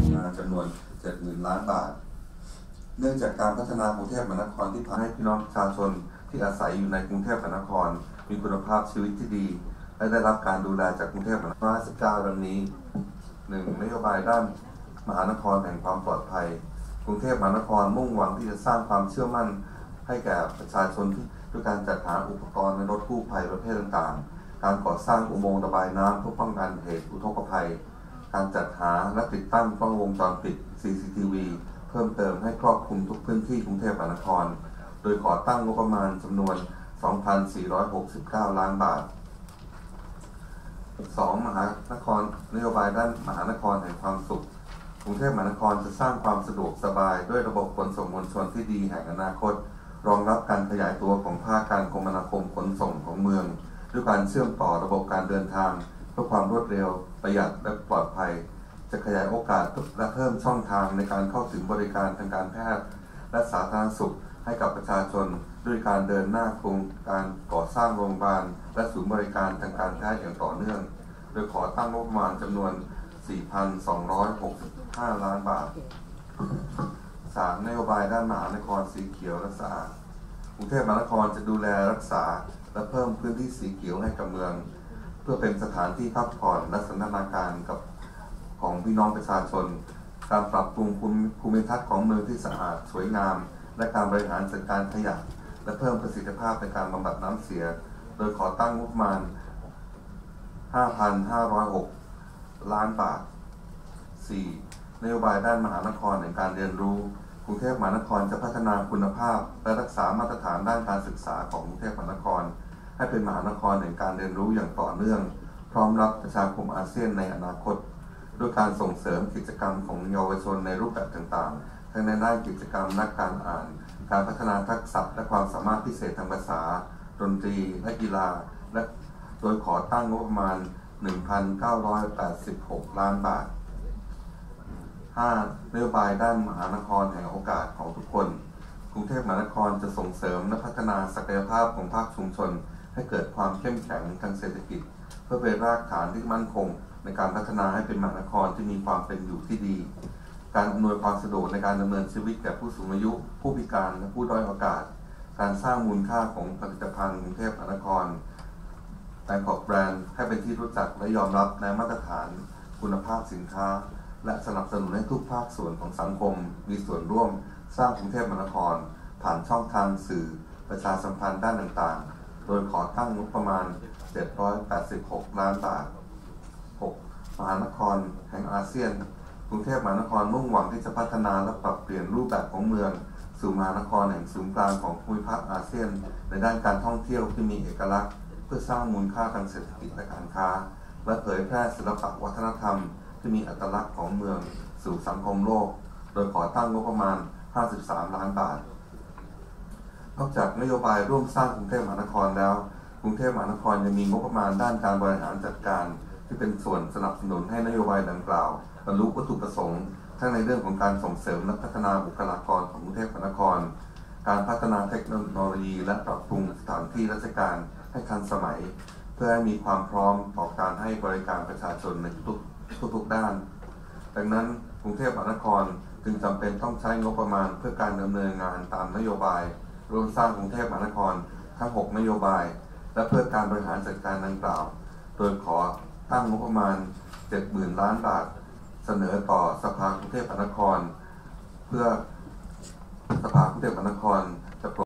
งานจำนวน 70,000 ล้านบาทเนื่องจากการพัฒนากรุงเทพมหานครที่พาให้พี่น้องประชาชนที่อาศัยอยู่ในกรุงเทพมหานครมีคุณภาพชีวิตที่ดีและได้รับการดูแลจากกรุงเทพมหานคร59 ดังนี้ 1. นโยบายด้านมหานครแห่งความปลอดภัยกรุงเทพมหานครมุ่งหวังที่จะสร้างความเชื่อมั่นให้แก่ประชาชนด้วยการจัดหาอุปกรณ์และรถกู้ภัยประเภทต่างๆการก่อสร้างอุโมงค์ระบายน้ำเพื่อป้องกันเหตุอุทกภัยการจัดหาและติดตั้งกล้องวงจรปิด CCTV เพิ่มเติมให้ครอบคลุมทุกพื้นที่กรุงเทพมหานครโดยขอตั้งงบประมาณจำนวน 2,469 ล้านบาท 2. มหานครนโยบายด้านมหานครแห่งความสุขกรุงเทพมหานครจะสร้างความสะดวกสบายด้วยระบบขนส่งมวลชนที่ดีแห่งอนาคตรองรับการขยายตัวของภาคการคมนาคมขนส่งของเมืองด้วยการเชื่อมต่อระบบการเดินทางเพื่อความรวดเร็วประหยัดและปลอดภัยจะขยายโอกาสและเพิ่มช่องทางในการเข้าถึงบริการทางการแพทย์และสาธารณสุขให้กับประชาชนด้วยการเดินหน้าโครงการก่อสร้างโรงพยาบาลและศูนย์บริการทางการแพทย์อย่างต่อเนื่องโดยขอตั้งงบประมาณจำนวน 4,265 ล้านบาท 3. นโยบายด้านมหานครสีเขียวและสะอาดกรุงเทพมหานครจะดูแลรักษาและเพิ่มพื้นที่สีเขียวให้กับเมืองเพื่อเป็นสถานที่พักผ่อนและสันทนาการของพี่น้องประชาชนการปรับปรุงภูมิทัศน์ของเมืองที่สะอาดสวยงามและการบริหารจัดการขยะและเพิ่มประสิทธิภาพในการบำบัดน้ำเสียโดยขอตั้งงบประมาณ 5,506 ล้านบาท 4. นโยบายด้านมหานครแห่งการเรียนรู้กรุงเทพมหานครจะพัฒนาคุณภาพและรักษามาตรฐานด้านการศึกษาของกรุงเทพมหานครให้เป็นมหานครแห่งการเรียนรู้อย่างต่อเนื่องพร้อมรับประชาคมอาเซียนในอนาคตด้วยการส่งเสริมกิจกรรมของเยาวชนในรูปแบบต่างๆทั้งในด้านกิจกรรมนักการอ่านการพัฒนาทักษะและความสามารถพิเศษทางภาษาดนตรีและกีฬาและโดยขอตั้งงบประมาณ 1,986 ล้านบาท 5. นโยบายด้านมหานครแห่งโอกาสของทุกคนกรุงเทพมหานครจะส่งเสริมและพัฒนาศักยภาพของภาคชุมชนให้เกิดความเข้มแข็งทางเศรษฐกิจเพื่อเป็นรากฐานที่มั่นคงในการพัฒนาให้เป็นมหานครที่มีความเป็นอยู่ที่ดีการอำนวยความสะดวกในการดำเนินชีวิตแก่ผู้สูงอายุผู้พิการและผู้ด้อยโอกาสการสร้างมูลค่าของผลิตภัณฑ์กรุงเทพมหานครBangkokแบรนด์ให้เป็นที่รู้จักและยอมรับในมาตรฐานคุณภาพสินค้าและสนับสนุนให้ทุกภาคส่วนของสังคมมีส่วนร่วมสร้างกรุงเทพมหานครผ่านช่องทางสื่อประชาสัมพันธ์ด้านต่างๆโดยขอตั้งงบประมาณ 786 ล้านบาท 6. มหานครแห่งอาเซียนกรุงเทพมหานครมุ่งหวังที่จะพัฒนาและปรับเปลี่ยนรูปแบบของเมืองสู่มหานครแห่งศูนย์กลางของภูมิภาคอาเซียนในด้านการท่องเที่ยวที่มีเอกลักษณ์เพื่อสร้างมูลค่าทางเศรษฐกิจและการค้าและเผยแพร่ศิลปวัฒนธรรมที่มีอัตลักษณ์ของเมืองสู่สังคมโลกโดยขอตั้งงบประมาณ 53 ล้านบาทนอกจากนโยบายร่วมสร้างกรุงเทพมหานครแล้วกรุงเทพมหานครยังมีงบประมาณด้านการบริหารจัดการที่เป็นส่วนสนับสนุนให้นโยบายดังกล่าวบรรลุวัตถุประสงค์ทั้งในเรื่องของการส่งเสริมและพัฒนาบุคลากรของกรุงเทพมหานครการพัฒนาเทคโนโลยีและปรับปรุงสถานที่ราชการให้ทันสมัยเพื่อให้มีความพร้อมต่อการให้บริการประชาชนในทุกด้านดังนั้นกรุงเทพมหานครจึงจำเป็นต้องใช้งบประมาณเพื่อการดำเนินงานตามนโยบายร่วมสร้างกรุงเทพมหานครทั้ง 6 นโยบายและเพื่อการบริหารจัดการดังกล่าวโดยขอตั้งงบประมาณ 70,000 ล้านบาทเสนอต่อสภากรุงเทพมหานครเพื่อสภากรุงเทพมหานคร